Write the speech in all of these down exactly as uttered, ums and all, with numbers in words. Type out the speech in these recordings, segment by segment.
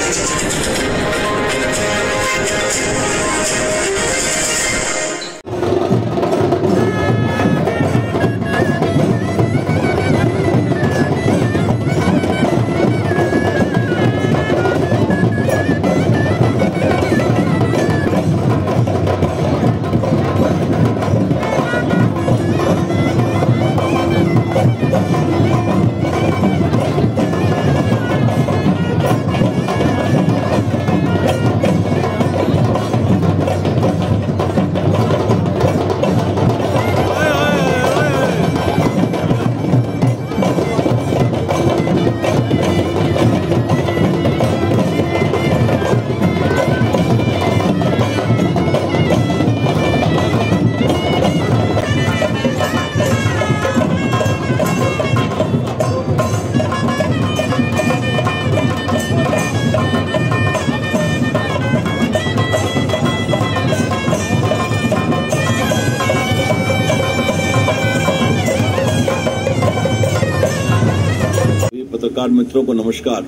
पत्रकार मित्रों को नमस्कार।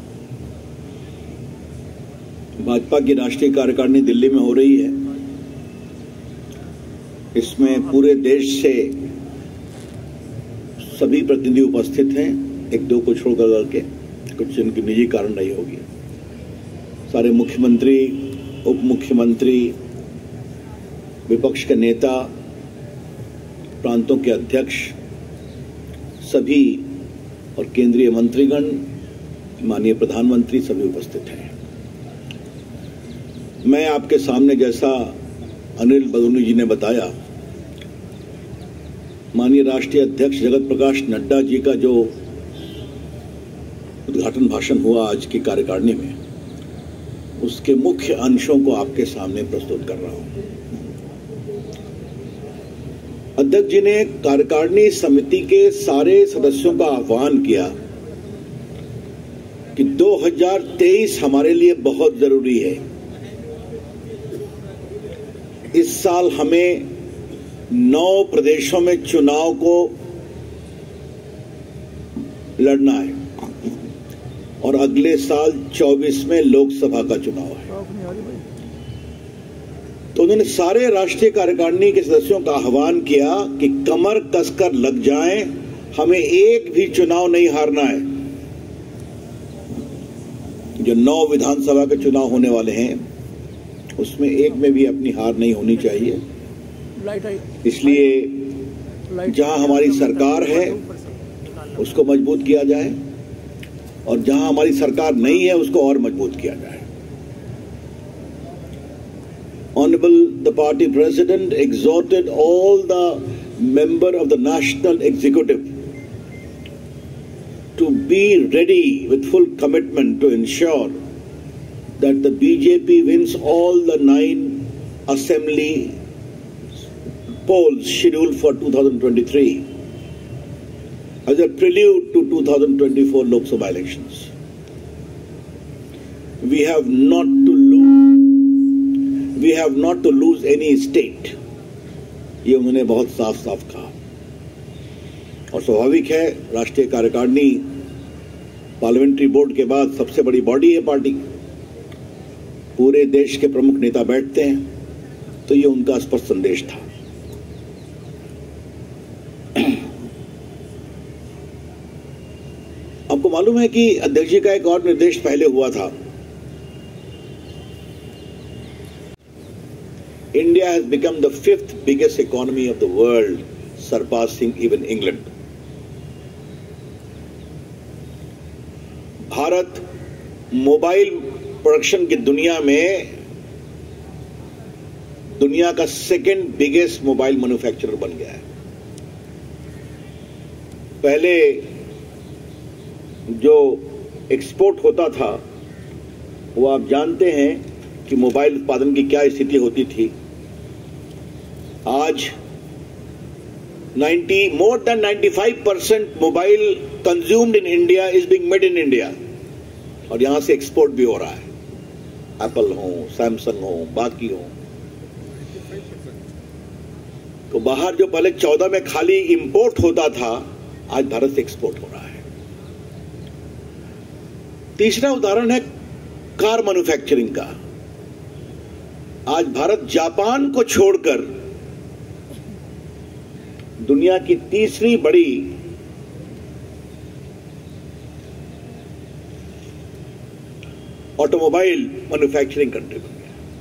भाजपा की राष्ट्रीय कार्यकारिणी दिल्ली में हो रही है। इसमें पूरे देश से सभी प्रतिनिधि उपस्थित हैं, एक दो को छोड़ करके, कुछ जिनकी निजी कारण नहीं होगी। सारे मुख्यमंत्री, उप मुख्यमंत्री, विपक्ष के नेता, प्रांतों के अध्यक्ष, सभी और केंद्रीय मंत्रीगण, माननीय प्रधानमंत्री सभी उपस्थित हैं। मैं आपके सामने, जैसा अनिल बलूनी जी ने बताया, माननीय राष्ट्रीय अध्यक्ष जगत प्रकाश नड्डा जी का जो उद्घाटन भाषण हुआ आज की कार्यकारिणी में, उसके मुख्य अंशों को आपके सामने प्रस्तुत कर रहा हूं। अध्यक्ष जी ने कार्यकारिणी समिति के सारे सदस्यों का आह्वान किया कि दो हज़ार तेईस हमारे लिए बहुत जरूरी है। इस साल हमें नौ प्रदेशों में चुनाव को लड़ना है और अगले साल चौबीस में लोकसभा का चुनाव है। तो उन्होंने सारे राष्ट्रीय कार्यकारिणी के सदस्यों का आह्वान किया कि कमर कसकर लग जाएं, हमें एक भी चुनाव नहीं हारना है। जो नौ विधानसभा के चुनाव होने वाले हैं, उसमें एक में भी अपनी हार नहीं होनी चाहिए। इसलिए जहां हमारी सरकार है उसको मजबूत किया जाए और जहां हमारी सरकार नहीं है उसको और मजबूत किया जाए। Honorable the party president exhorted all the member of the national executive to be ready with full commitment to ensure that the B J P wins all the nine assembly polls scheduled for two thousand twenty-three as a prelude to two thousand twenty-four Lok Sabha elections. We have not to lose We have not to lose any state. ये उन्होंने बहुत साफ साफ कहा। और स्वाभाविक है, राष्ट्रीय कार्यकारिणी पार्लियामेंट्री बोर्ड के बाद सबसे बड़ी बॉडी है पार्टी। पूरे देश के प्रमुख नेता बैठते हैं, तो ये उनका स्पष्ट संदेश था। आपको मालूम है कि अध्यक्ष जी का एक और निर्देश पहले हुआ था। India has become the fifth biggest economy of the world, surpassing even England. Bharat mobile production की दुनिया में दुनिया का सेकेंड बिगेस्ट मोबाइल मैन्युफैक्चरर बन गया है। पहले जो एक्सपोर्ट होता था, वो आप जानते हैं कि मोबाइल उत्पादन की क्या स्थिति होती थी। आज ninety more than ninety-five percent mobile consumed in India is being made in India, और यहां से एक्सपोर्ट भी हो रहा है। एप्पल हो, सैमसंग हो, बाकी हो। तो बाहर जो पहले चौदह में खाली इंपोर्ट होता था, आज भारत से एक्सपोर्ट हो रहा है। तीसरा उदाहरण है कार मैन्युफैक्चरिंग का। आज भारत जापान को छोड़कर दुनिया की तीसरी बड़ी ऑटोमोबाइल मैन्युफैक्चरिंग कंट्री बन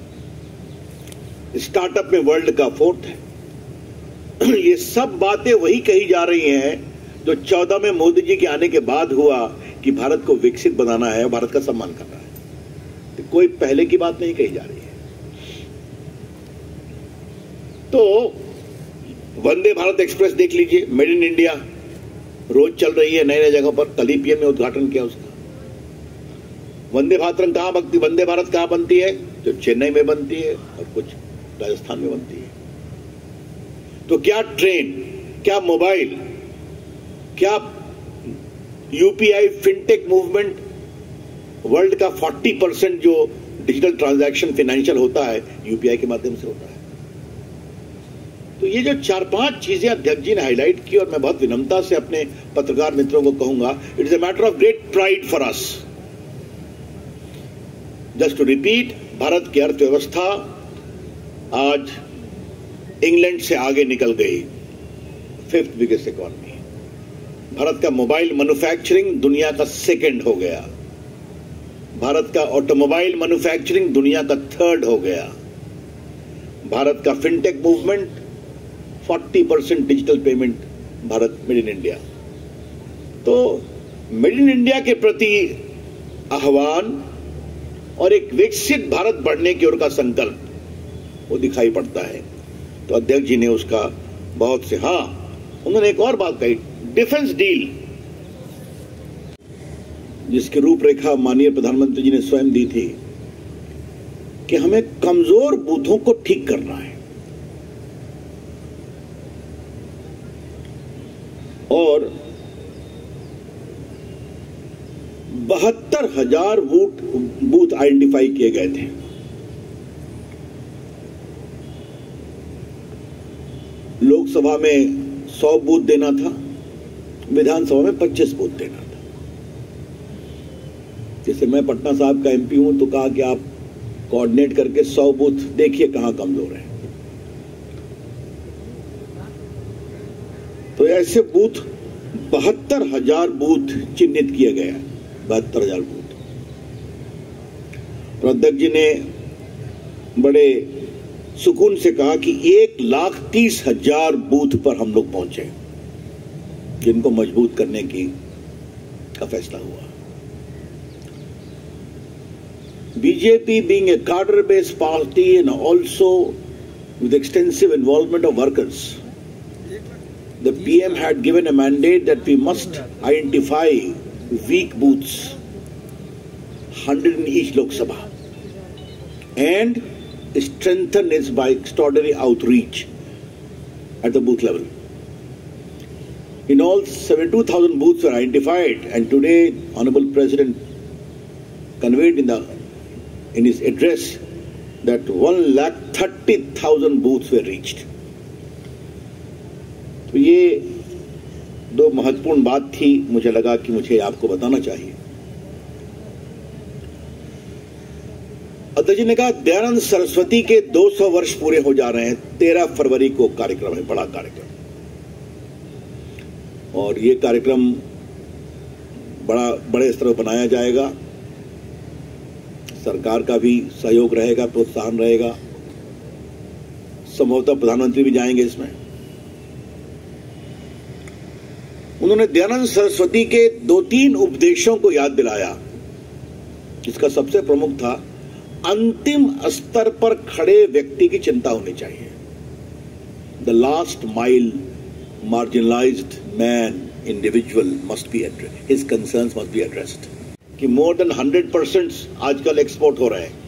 गया। स्टार्टअप में वर्ल्ड का फोर्थ है। ये सब बातें वही कही जा रही हैं जो चौदह में मोदी जी के आने के बाद हुआ कि भारत को विकसित बनाना है, भारत का सम्मान करना है। तो कोई पहले की बात नहीं कही जा रही है। तो वंदे भारत एक्सप्रेस देख लीजिए, मेड इन इंडिया रोज चल रही है नए नए जगहों पर। कल ही पीएम ने उद्घाटन किया उसका। वंदे भारत कहां बनती वंदे भारत कहां बनती है? जो चेन्नई में बनती है और कुछ राजस्थान में बनती है। तो क्या ट्रेन, क्या मोबाइल, क्या यूपीआई फिनटेक मूवमेंट, वर्ल्ड का चालीस परसेंट जो डिजिटल ट्रांजैक्शन फाइनेंशियल होता है यूपीआई के माध्यम से होता है। तो ये जो चार पांच चीजें अध्यक्ष जी ने हाईलाइट की, और मैं बहुत विनम्रता से अपने पत्रकार मित्रों को कहूंगा, it is a matter of great pride for us. Just to repeat, Bharat की अर्थव्यवस्था आज इंग्लैंड से आगे निकल गई, फिफ्थ बिगेस्ट इकोनॉमी। भारत का मोबाइल मैन्युफैक्चरिंग दुनिया का सेकंड हो गया। भारत का ऑटोमोबाइल मैन्युफैक्चरिंग दुनिया का थर्ड हो गया। भारत का फिनटेक मूवमेंट चालीस percent digital payment Bharat made in India. तो मेड इन इंडिया के प्रति आह्वान और एक विकसित भारत बढ़ने की ओर का संकल्प वो दिखाई पड़ता है। तो अध्यक्ष जी ने उसका बहुत से, हाँ उन्होंने एक और बात कही, डिफेंस डील, जिसकी रूपरेखा माननीय प्रधानमंत्री जी ने स्वयं दी थी कि हमें कमजोर बूथों को ठीक करना है और बहत्तर हजार बूथ बूथ आइडेंटिफाई किए गए थे। लोकसभा में सौ बूथ देना था, विधानसभा में पच्चीस बूथ देना था। जैसे मैं पटना साहब का एमपी हूं तो कहा कि आप कोऑर्डिनेट करके सौ बूथ देखिए कहां कमजोर है। तो ऐसे बूथ बहत्तर हजार बूथ चिन्हित किए गए, बहत्तर हजार बूथ। और अध्यक्ष जी ने बड़े सुकून से कहा कि एक लाख तीस हजार बूथ पर हम लोग पहुंचे, जिनको मजबूत करने की का फैसला हुआ। BJP being a cadre based party and also with extensive involvement of workers, the P M had given a mandate that we must identify weak booths, one hundred in each Lok Sabha, and strengthen it by extraordinary outreach at the booth level. In all, seventy-two thousand booths were identified, and today, Honorable President conveyed in the in his address that one lakh thirty thousand booths were reached. तो ये दो महत्वपूर्ण बात थी, मुझे लगा कि मुझे आपको बताना चाहिए। अध्यक्ष जी ने कहा दयानंद सरस्वती के दो सौ वर्ष पूरे हो जा रहे हैं। तेरह फरवरी को कार्यक्रम है, बड़ा कार्यक्रम, और ये कार्यक्रम बड़ा बड़े स्तर पर बनाया जाएगा। सरकार का भी सहयोग रहेगा, प्रोत्साहन रहेगा। संभवतः प्रधानमंत्री भी जाएंगे इसमें। उन्होंने दयानंद सरस्वती के दो तीन उपदेशों को याद दिलाया, जिसका सबसे प्रमुख था अंतिम स्तर पर खड़े व्यक्ति की चिंता होनी चाहिए। The last mile marginalised man individual must be addressed, his concerns must be addressed. कि मोर देन हंड्रेड परसेंट आजकल एक्सपोर्ट हो रहे हैं,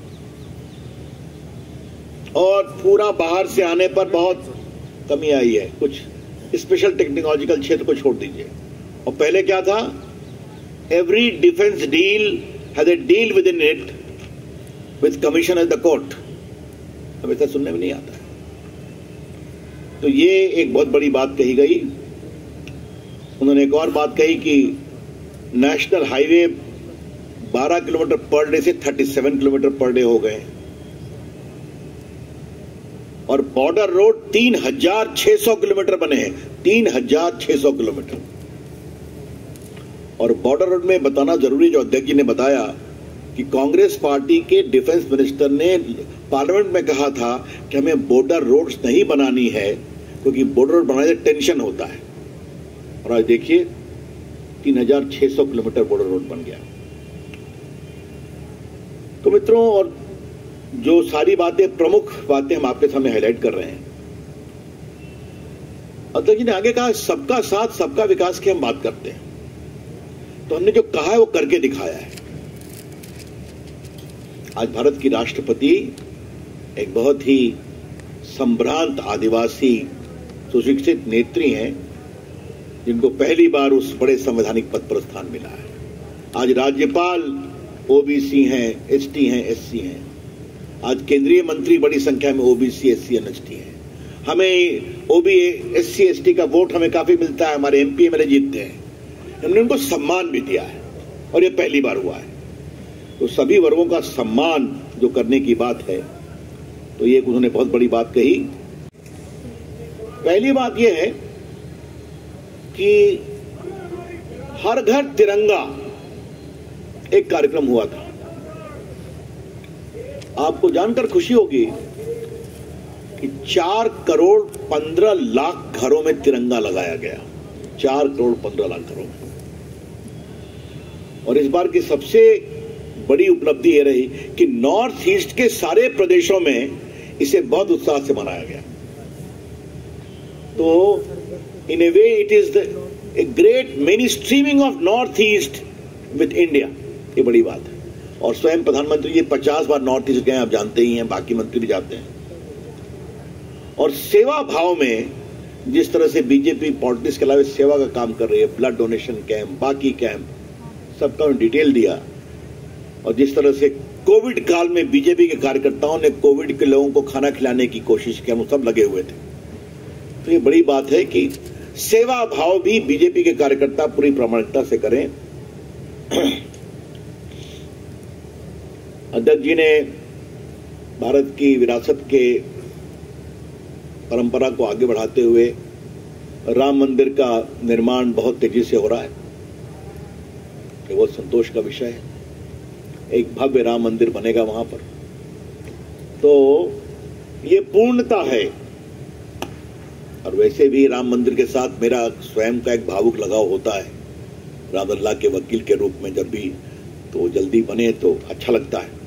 और पूरा बाहर से आने पर बहुत कमी आई है। कुछ स्पेशल टेक्नोलॉजिकल क्षेत्र को छोड़ दीजिए। और पहले क्या था, every defence deal has a deal within it with commission at the court. अब ऐसा सुनने में नहीं आता है। तो ये एक बहुत बड़ी बात कही गई। उन्होंने एक और बात कही कि नेशनल हाईवे बारह किलोमीटर पर डे से सैंतीस किलोमीटर पर डे हो गए और बॉर्डर रोड तीन हजार छह सौ किलोमीटर बने हैं, तीन हजार छह सौ किलोमीटर। और बॉर्डर रोड में बताना जरूरी, जो अध्यक्ष जी ने बताया कि कांग्रेस पार्टी के डिफेंस मिनिस्टर ने पार्लियामेंट में कहा था कि हमें बॉर्डर रोड्स नहीं बनानी है क्योंकि बॉर्डर रोड बनाने से टेंशन होता है। और आज देखिए तीन हजार छह सौ किलोमीटर बॉर्डर रोड बन गया। तो मित्रों, और जो सारी बातें, प्रमुख बातें हम आपके सामने हाईलाइट कर रहे हैं, अध्यक्ष जी ने आगे कहा सबका साथ सबका विकास की हम बात करते हैं, तो हमने जो कहा है वो करके दिखाया है। आज भारत की राष्ट्रपति एक बहुत ही संभ्रांत आदिवासी सुशिक्षित नेत्री हैं जिनको पहली बार उस बड़े संवैधानिक पद पर स्थान मिला है। आज राज्यपाल ओबीसी हैं, एसटी हैं, एससी हैं। आज केंद्रीय मंत्री बड़ी संख्या में ओबीसी, एससी, एसटी हैं। हमें ओबी, एससी, एसटी का वोट हमें काफी मिलता है, हमारे एमपी एमएलए जीतते हैं। हमने उनको सम्मान भी दिया है और ये पहली बार हुआ है। तो सभी वर्गों का सम्मान जो करने की बात है, तो ये उन्होंने बहुत बड़ी बात कही। पहली बात यह है कि हर घर तिरंगा एक कार्यक्रम हुआ था। आपको जानकर खुशी होगी कि चार करोड़ पंद्रह लाख घरों में तिरंगा लगाया गया, चार करोड़ पंद्रह लाख घरों में। और इस बार की सबसे बड़ी उपलब्धि यह रही कि नॉर्थ ईस्ट के सारे प्रदेशों में इसे बहुत उत्साह से मनाया गया। तो in a way it is a great mainstreaming of north east with India, ये बड़ी बात है। और स्वयं प्रधानमंत्री जी पचास बार नॉर्थ ईस्ट गए, आप जानते ही हैं, बाकी मंत्री भी जाते हैं। और सेवा भाव में जिस तरह से बीजेपी पॉलिटिक्स के अलावा सेवा का काम कर रही है, ब्लड डोनेशन कैंप, बाकी कैंप, सबका डिटेल दिया। और जिस तरह से कोविड काल में बीजेपी के कार्यकर्ताओं ने कोविड के लोगों को खाना खिलाने की कोशिश की, हम सब लगे हुए थे। तो ये बड़ी बात है कि सेवा भाव भी बीजेपी के कार्यकर्ता पूरी प्रामाणिकता से करें। अध्यक्ष जी ने भारत की विरासत के परंपरा को आगे बढ़ाते हुए राम मंदिर का निर्माण बहुत तेजी से हो रहा है, ये बहुत संतोष का विषय है। एक भव्य राम मंदिर बनेगा वहां पर, तो ये पूर्णता है। और वैसे भी राम मंदिर के साथ मेरा स्वयं का एक भावुक लगाव होता है, राम अल्लाह के वकील के रूप में। जब भी तो जल्दी बने तो अच्छा लगता है।